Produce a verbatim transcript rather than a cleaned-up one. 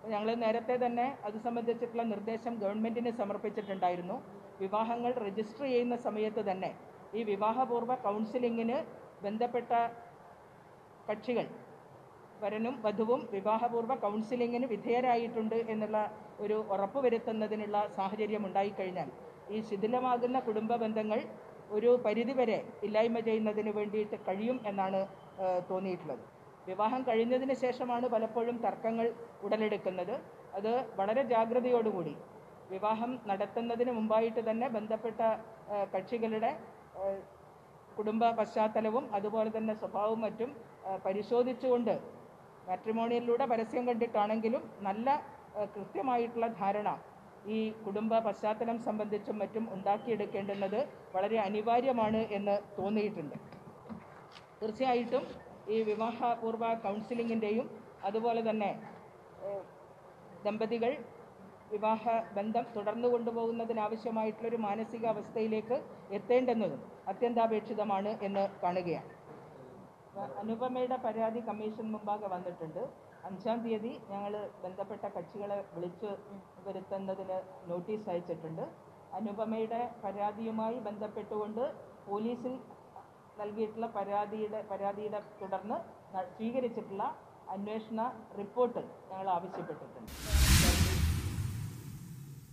ഞങ്ങൾ നേരത്തെ തന്നെ അത് സംബന്ധിച്ചിട്ടുള്ള നിർദ്ദേശം ഗവൺമെൻറ്റിന് സമർപ്പിച്ചിട്ടുണ്ടായിരുന്നു. വിവാഹങ്ങൾ രജിസ്റ്റർ ചെയ്യുന്ന സമയത്ത് തന്നെ ഈ വിവാഹപൂർവ്വ കൗൺസിലിങ്ങിന് ബന്ധപ്പെട്ട കക്ഷികൾ വരനും വധുവും വിവാഹപൂർവ്വ കൗൺസിലിങ്ങിന് വിധേയരായിട്ടുണ്ട് എന്നുള്ള ഒരു ഉറപ്പ് വരുത്തുന്നതിനുള്ള സാഹചര്യം ഉണ്ടായിക്കഴിഞ്ഞാൽ ഈ ശിഥിലമാകുന്ന കുടുംബ ബന്ധങ്ങൾ ഒരു പരിധിവരെ ഇല്ലായ്മ ചെയ്യുന്നതിന് വേണ്ടിയിട്ട് കഴിയും എന്നാണ് തോന്നിയിട്ടുള്ളത്. വിവാഹം കഴിഞ്ഞതിന് ശേഷമാണ് പലപ്പോഴും തർക്കങ്ങൾ ഉടലെടുക്കുന്നത്. അത് വളരെ ജാഗ്രതയോടുകൂടി വിവാഹം നടത്തുന്നതിന് മുമ്പായിട്ട് തന്നെ ബന്ധപ്പെട്ട കക്ഷികളുടെ കുടുംബ പശ്ചാത്തലവും അതുപോലെ തന്നെ സ്വഭാവവും മറ്റും പരിശോധിച്ചുകൊണ്ട് മാട്രിമോണിയിലൂടെ പരസ്യം കണ്ടിട്ടാണെങ്കിലും നല്ല കൃത്യമായിട്ടുള്ള ധാരണ ഈ കുടുംബ പശ്ചാത്തലം സംബന്ധിച്ചും മറ്റും ഉണ്ടാക്കിയെടുക്കേണ്ടുന്നത് വളരെ അനിവാര്യമാണ് എന്ന് തോന്നിയിട്ടുണ്ട്. തീർച്ചയായിട്ടും ഈ വിവാഹപൂർവ്വ കൗൺസിലിങ്ങിൻ്റെയും അതുപോലെ തന്നെ ദമ്പതികൾ വിവാഹ ബന്ധം തുടർന്നു കൊണ്ടുപോകുന്നതിനാവശ്യമായിട്ടുള്ളൊരു മാനസികാവസ്ഥയിലേക്ക് എത്തേണ്ടുന്നതും അത്യന്താപേക്ഷിതമാണ് എന്ന് കാണുകയാണ്. അനുപമയുടെ പരാതി കമ്മീഷൻ മുമ്പാകെ വന്നിട്ടുണ്ട്. അഞ്ചാം തീയതി ഞങ്ങൾ ബന്ധപ്പെട്ട കക്ഷികളെ വിളിച്ചു വരുത്തുന്നതിന് നോട്ടീസ് അയച്ചിട്ടുണ്ട്. അനുപമയുടെ പരാതിയുമായി ബന്ധപ്പെട്ടുകൊണ്ട് പോലീസിൽ നൽകിയിട്ടുള്ള പരാതിയുടെ പരാതിയുടെ തുടർന്ന് സ്വീകരിച്ചിട്ടുള്ള അന്വേഷണ റിപ്പോർട്ട് ഞങ്ങൾ ആവശ്യപ്പെട്ടിട്ടുണ്ട്.